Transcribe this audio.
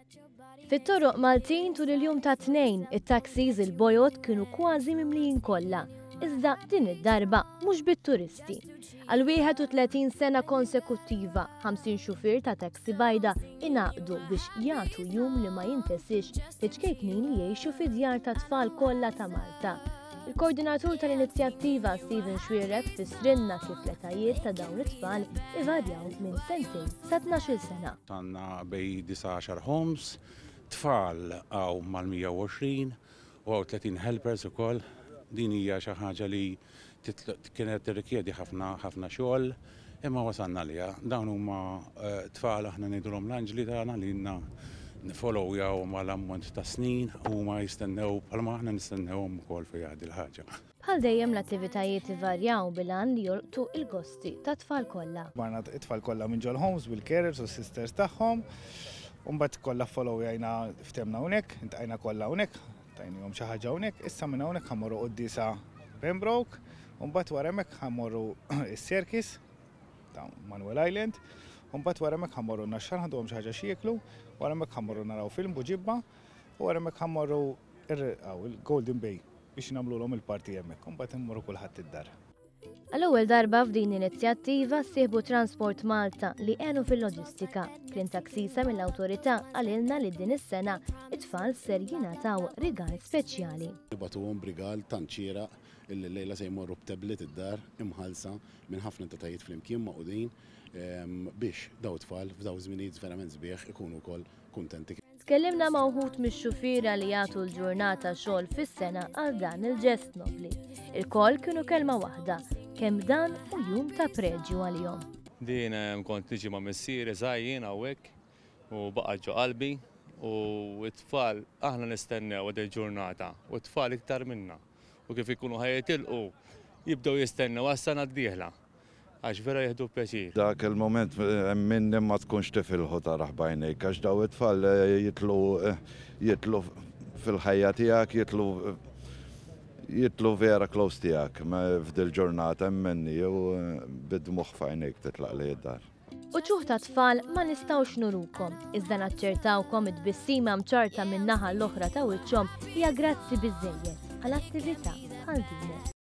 Fit-toroq Maltin tul il-jum ta' tnejn, it-taxis il-bojot kienu kważi mimlijin kollha. Iżda din id-darba mhux bit-turisti. Għal 31 sena konsekuttiva, 50 xufier ta' taxi bajda inaqdu biex jagħtu jum li ma jintesix liċkejknin li jgħixu fid-djar ta' tfal kollha ta' Malta. Il-koordinatur tal-inizjattiva Steven Xwierek fissrinna kif l-etajiet ta' dawn it-tfal ivarjaw minn sentejn sa 12 sena. Għandna bej 19 homes, tfal għaw mal-120 u għaw 30 helpers ukoll. Din hija xi ħaġa li kienet tirrikjedi ħafna xogħol, imma wasalna liha. Dawn huma tfal aħna ngħidulhom l-anġli tagħna li nifollowjaw mal-ammont ta' snin u ma jistennew bħalma aħna nistennewhom ukoll fi għadi l-ħaġa. Bħal dejjem l-attivitajiet ivarjaw bil-għan li jolqtu il-gosti ta' tfal kollha. Barna it-tfal kollha minn ġol homes bil-carers u sisters tagħhom, u mbagħad kollha followjajna ftemna hawnhekk, intqajna kollha hawnhekk, tajnihom xi ħaġa hawnhekk, issa minn hawnhekk ħammorru qudiesa Pembroke, u mbagħad wara hemmhekk ħammorru is-Serkis ta' Manuel Island, u mbagħad wara hemmhekk ħammorru naxxar ħaduhom xi ħaġa xi jieklu, wara hemmhekk ħammorru naraw film buġibba, u wara hemmhekk ħammorru il-Golden Bay biex nagħmluhom il-parti hemmhekk, u mbagħad immorru kulħadd id-dar. Għal-ewwel darba f'din l-inizjattiva sieħbu Transport Malta li għenu fil-loġistika. Kien taksisa mill-awtorità għalilna li din is-sena it-tfal ser jingħataw rigal speċjali. Nibatuhom b'rigal tanċira illi lejla se jmorru b'tablet id-dar imħallsa minn ħafna entitajiet flimkien maqudin biex daw tfal f'daw żminijiet verament sbieħ ikunu wkoll kuntenti. Tkellimna ma' wħud mix-xufiera li jagħtu l-ġurnata xogħol fis-sena għal dan il-ġest nobli. Il-koll kienu kelma waħda, kemm dan u jum ta' preġju għalihom. Din kont niġi ma' missieri żgħajjin hawnhekk u baqa' ġo qalbi u t-tfal aħna nistennew għad il-ġurnata u t-tfal iktar minna. U kif ikunu ħajitilqu jibdew jistennew għas-sena d-dieħla għax vera jieħdu pjaċir. Dak il-moment minn ma tkunx tifilħu taraħ bajnejk għax daw it-tfal jitlu fil-ħajja tiegħek, jitlu vera close tiegħek f'dil ġurnata mmenni u bid-dmuħ f'għajnejk titlaq li id-dar. Uċuħ ta' tfal ma nistgħux nurukom, iżda naċċertawkom id-bissima mċarta min-naħa l-oħra ta' wiċċhom hija grazzi biżżejjed għall-attività bħal din.